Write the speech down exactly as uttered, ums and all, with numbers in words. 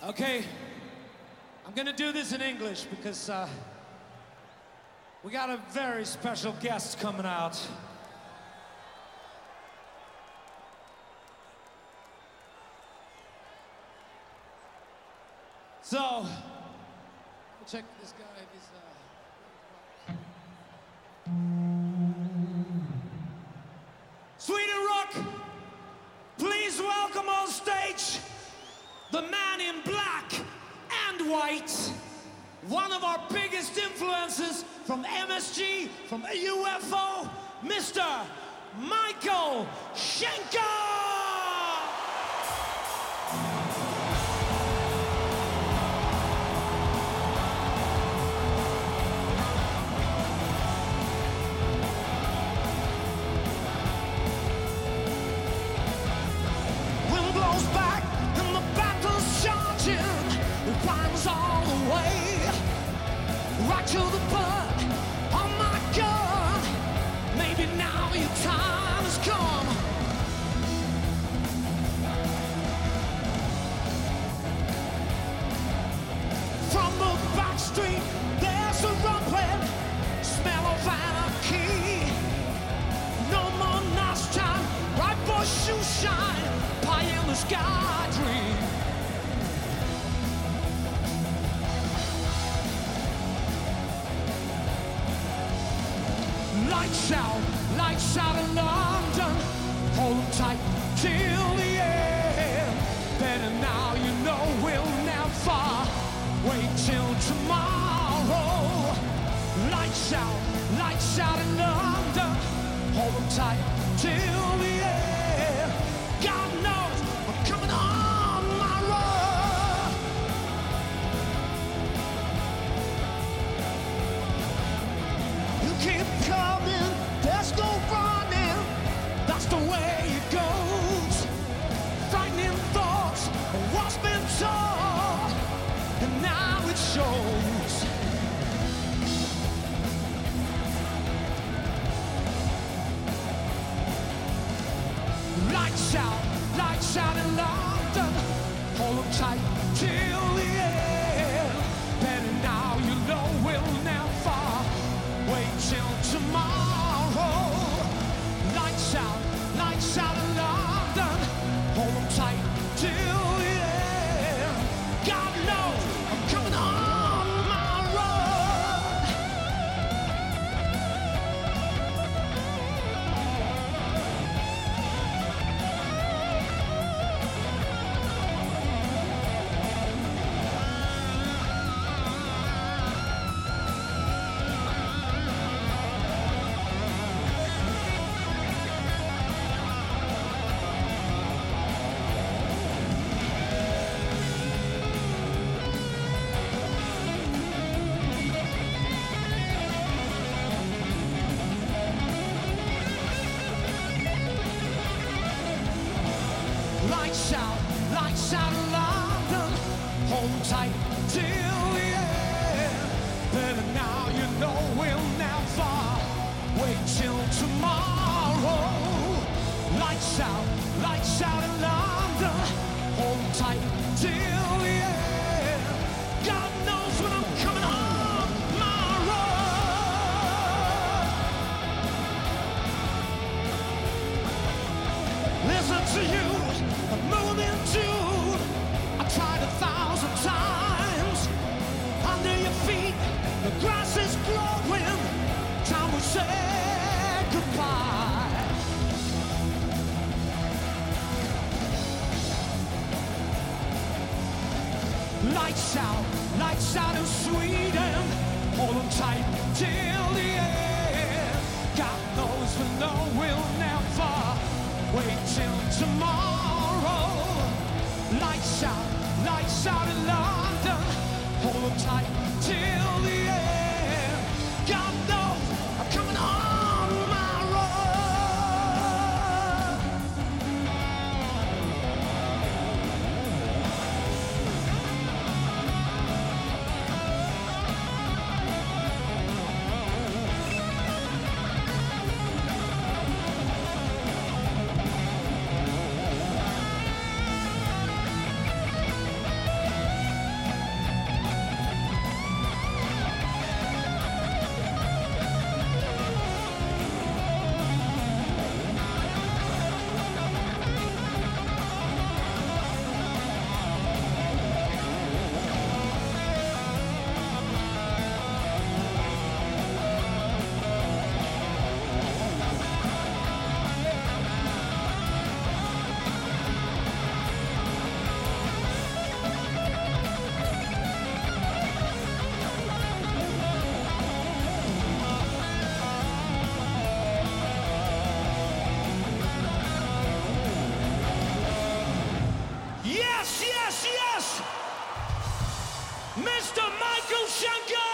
Okay, I'm gonna do this in English because uh, we got a very special guest coming out. So, check this guy. He's, uh... Sweden Rock, please welcome on stage the man in black and white, one of our biggest influences from M S G, from U F O, Mister Michael Schenker! All the way, right to the butt. Oh my God, maybe now your time has come. From the back street, there's a rumbling smell of anarchy. No more nice time, right for shoe shine, pie in the sky dream. Lights out, lights out in London. Hold 'em tight till the end. Better now you know we'll never wait till tomorrow. Lights out, lights out in London. Hold 'em tight till the end. God knows I'm coming on my road. You keep coming, there's no running, that's the way it goes. Frightening thoughts of what's been told, and now it shows. Lights out, lights out in London, hold 'em tight till the end. Better now you know we'll never wait till tomorrow. Lights out, lights out in London. Hold 'em tight till the end. God knows I'm coming on my road. Lights out, lights out in London. Hold 'em tight till the end. Better now you know we'll never wait till tomorrow. Lights out, lights out in London. Hold 'em tight till the end. God knows when I'm coming on my road. Listen to you, a moving tune. I tried a thousand times. Under your feet, the grass is growing. Time will say goodbye. Lights out, lights out in Sweden. Hold 'em tight till the end. God knows we know we'll never wait till tomorrow. Lights out, lights out in London. Hold 'em tight till the end. God knows I'm coming on my road. Mister Michael Schenker!